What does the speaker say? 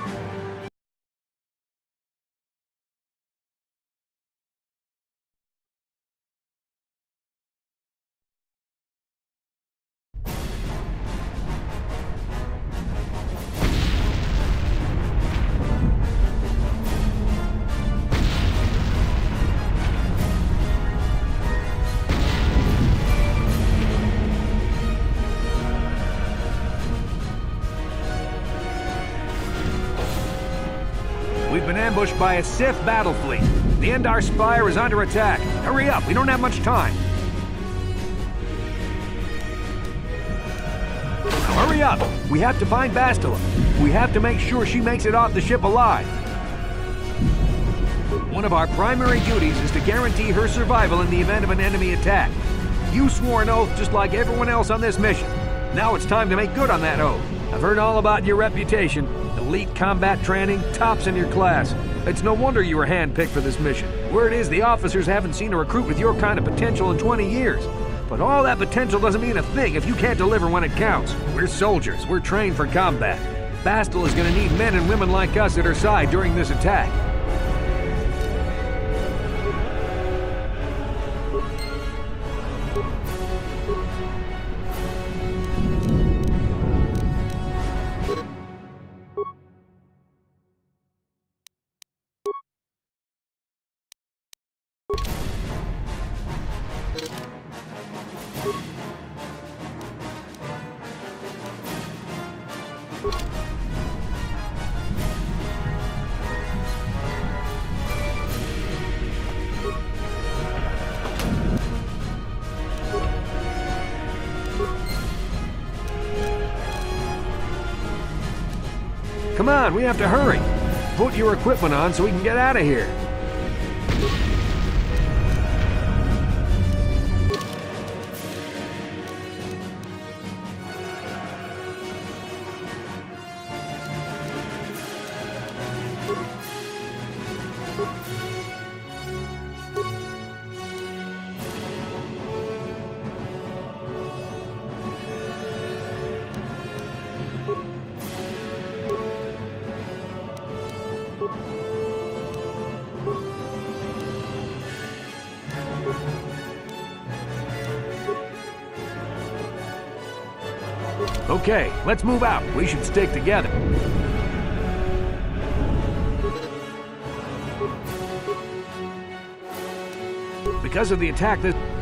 We've been ambushed by a Sith battle fleet. The Endar Spire is under attack. Hurry up, we don't have much time. Now hurry up! We have to find Bastila. We have to make sure she makes it off the ship alive. One of our primary duties is to guarantee her survival in the event of an enemy attack. You swore an oath just like everyone else on this mission. Now it's time to make good on that oath. I've heard all about your reputation. Elite combat training, tops in your class. It's no wonder you were handpicked for this mission. Word is the officers haven't seen a recruit with your kind of potential in 20 years. But all that potential doesn't mean a thing if you can't deliver when it counts. We're soldiers. We're trained for combat. Bastila is going to need men and women like us at her side during this attack. Come on, we have to hurry. Put your equipment on so we can get out of here. Okay, let's move out. We should stick together. Because of the attack, this